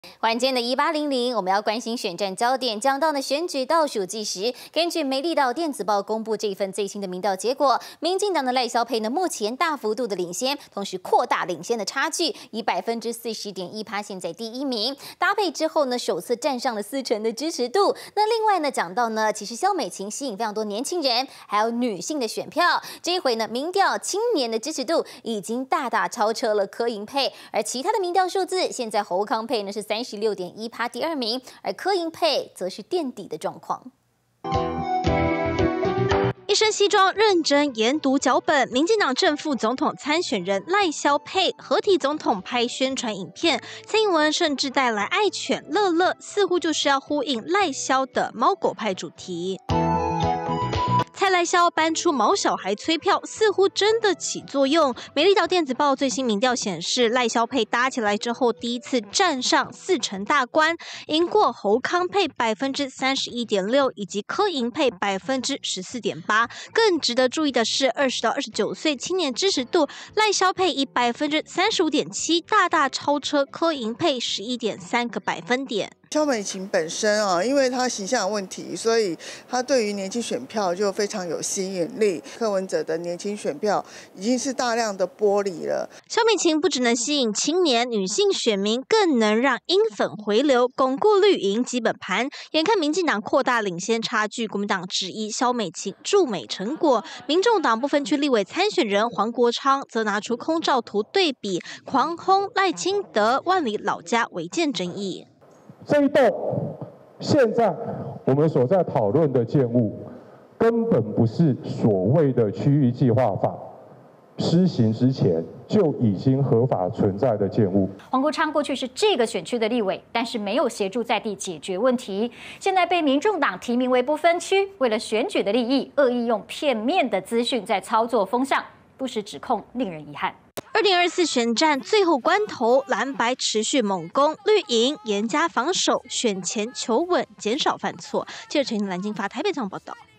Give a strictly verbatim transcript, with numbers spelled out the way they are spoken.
欢迎今天的一八零零，我们要关心选战焦点，讲到呢选举倒数计时。根据美丽岛电子报公布这一份最新的民调结果，民进党的赖萧配呢目前大幅度的领先，同时扩大领先的差距，以百分之四十点一趴现在第一名。搭配之后呢，首次站上了四成的支持度。那另外呢，讲到呢，其实萧美琴吸引非常多年轻人，还有女性的选票。这一回呢，民调青年的支持度已经大大超车了柯银配，而其他的民调数字，现在侯康配呢是三十六点一趴第二名，而柯银配则是垫底的状况。 一身西装，认真研读脚本。民进党正副总统参选人赖萧配合体总统拍宣传影片，蔡英文甚至带来爱犬乐乐，似乎就是要呼应赖萧的猫狗派主题。蔡赖萧搬出毛小孩催票，似乎真的起作用。美丽岛电子报最新民调显示，赖萧配搭起来之后，第一次站上四成大关，赢过侯康配百分之三十一点六，以及柯银配百分之十四点八。更值得注意的是，二十到二十九岁青年支持度，赖萧配以百分之三十五点七，大大超车柯银配十一点三个百分点。 萧美琴本身啊，因为她形象的问题，所以她对于年轻选票就非常有吸引力。柯文哲的年轻选票已经是大量的剥离了。 萧美琴不只能吸引青年女性选民，更能让英粉回流，巩固绿营基本盘。眼看民进党扩大领先差距，国民党质疑萧美琴驻美成果。民众党不分区立委参选人黄国昌则拿出空照图对比，狂轰赖清德万里老家违建争议。 这一栋现在我们所在讨论的建物，根本不是所谓的区域计划法施行之前就已经合法存在的建物。 黄国昌过去是这个选区的立委，但是没有协助在地解决问题，现在被民众党提名为不分区，为了选举的利益，恶意用片面的资讯在操作风向，不实指控令人遗憾。 二零二四选战最后关头，蓝白持续猛攻，绿营严加防守，选前求稳，减少犯错。记者陈蓝金发台北综合报道。